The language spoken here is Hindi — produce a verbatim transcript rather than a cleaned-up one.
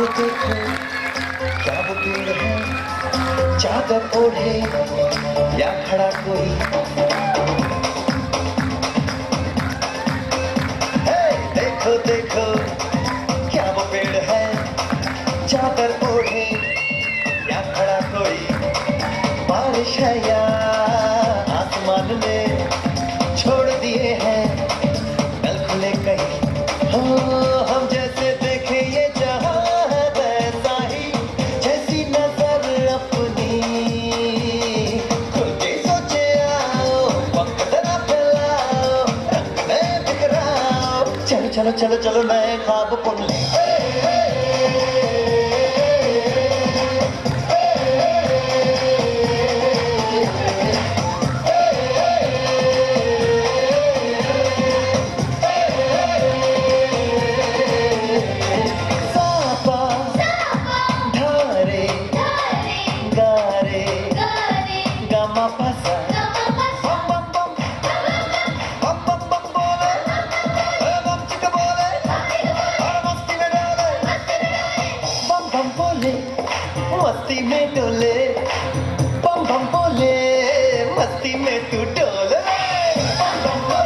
देखो देखो क्या वो पेड़ है, चादर ओढ़े या खड़ा कोई। हे देखो देखो क्या वो पेड़ है, चादर ओढ़े या खड़ा कोई। बारिश है या आसमान ने छोड़ दिए हैं नल खुले कहीं। हो हम जैसे देखे ये जहां है वैसा ही, जैसी नजर अपनी खुल के सोचे आओ, वक्त जरा फैलाओ, रंग में बिखराओ। चलो चलो चलो चलो नए ख्वाब बुन ले। मस्ती में डोले बम बम बोले, मस्ती में तू डोले बम बम बोले।